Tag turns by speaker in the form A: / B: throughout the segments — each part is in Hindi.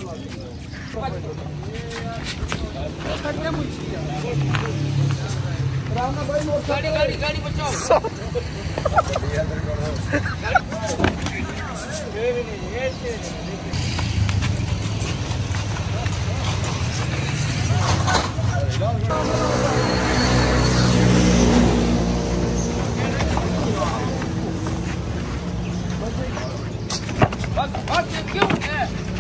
A: गाड़ी गाड़ी गाड़ी बचाओ। बस क्यों है?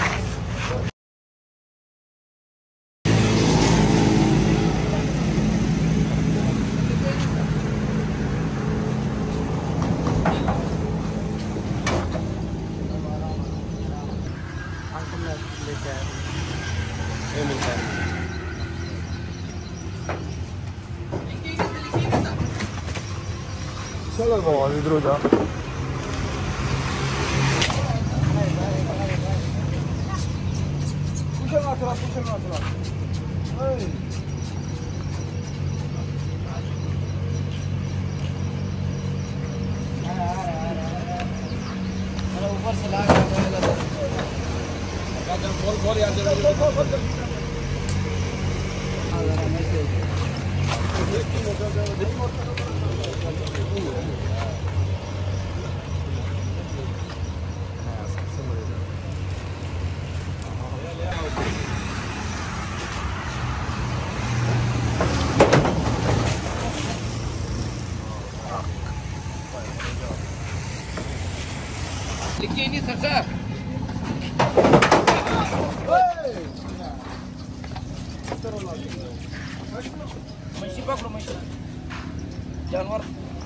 B: चलो बहुत इधर हो जा।
A: ऊपर से ला बोल यार लिखिए नहीं सरकार। मछली पकड़ो मछली जानवर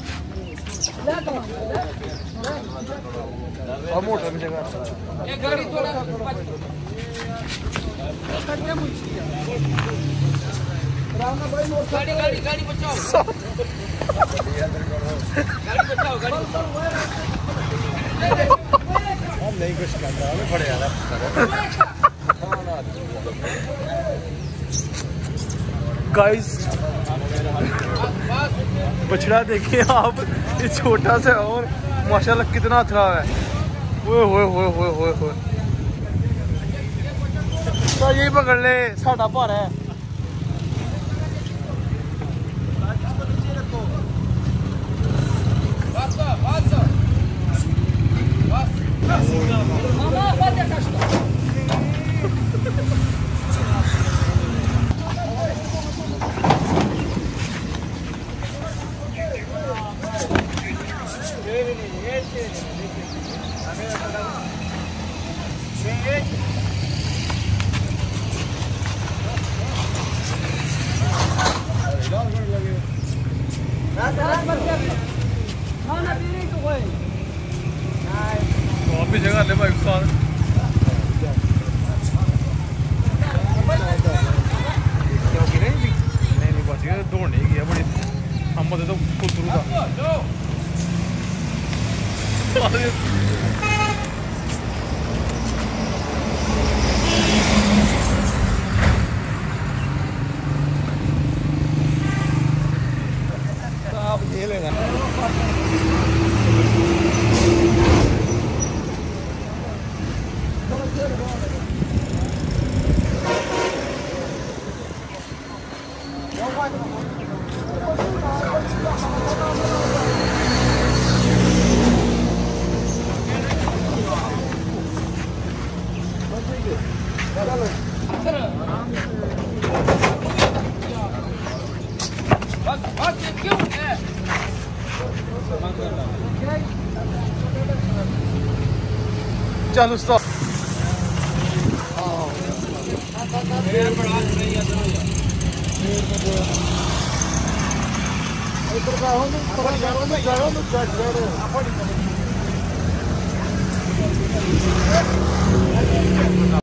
B: मोटर की जगह
A: ये गाड़ी थोड़ा गाड़ी गाड़ी गाड़ी बचाओ। गाड़ी बचाओ गाड़ी बचाओ।
B: नहीं कुछ कर रहा है खड़े यार। गाइस बछड़ा देखिए आप, ये छोटा सा और माशाल्लाह कितना अच्छा है। ओए होए होए होए होए होए। तो यही पकड़ ले साड़ा भार है। भी जगह ले भाई साल नहीं बच गया दौड़ने गया बड़ी हम तो कुतरू का आप ये लेना
A: बस क्यों है?
B: चल उस